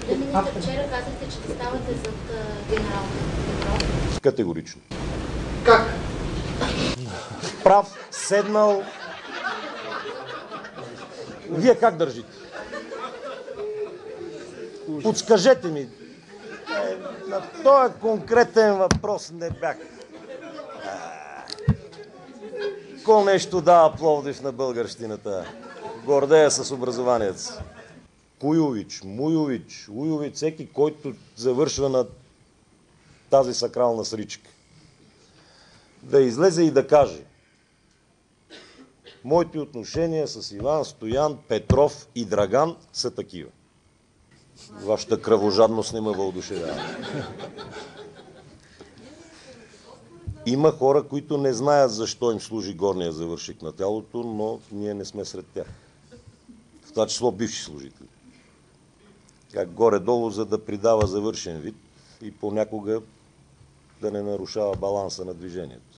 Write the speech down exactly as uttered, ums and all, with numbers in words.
Господин министър, вчера казахте, че ставате зад генерал Петров. Категорично. Как? Прав, седнал. Вие как държите? Подскажете ми. Е, на този конкретен въпрос не бях. Ко нещо дава Пловдив на българщината? Гордея с образованието си. Куйович, Муйович, Уйович, всеки, който завършва на тази сакрална сричка. Да излезе и да каже: моите отношения с Иван, Стоян, Петров и Драган са такива. Вашата кръвожадност не ме въодушевява. Има хора, които не знаят защо им служи горния завършик на тялото, но ние не сме сред тях. В това число бивши служители. Как горе-долу, за да придава завършен вид и понякога да не нарушава баланса на движението.